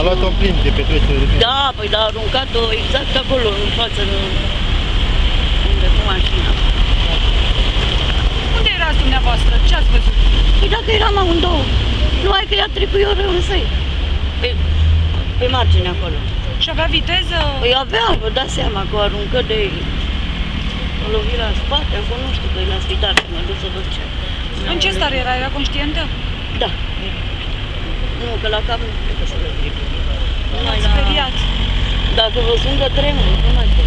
luat-o plin de petrecere de plin. Da, păi l-a aruncat-o exact acolo, în față, unde cu mașina. Unde erați dumneavoastră? Ce ați văzut? Păi dacă eram amândouă, numai că ea trebuie rău însă pe margine acolo. Și avea viteză? Păi avea, vă dați seama că o aruncă de o lovire în spate, acolo nu știu, că e la spital, mă duc să văd ce. În ce stare era? Era conștientă? Da. Nu, că la cap nu știu că să văd. Nu m-ați speriat. Dacă vă sun că tremur, nu mai pot.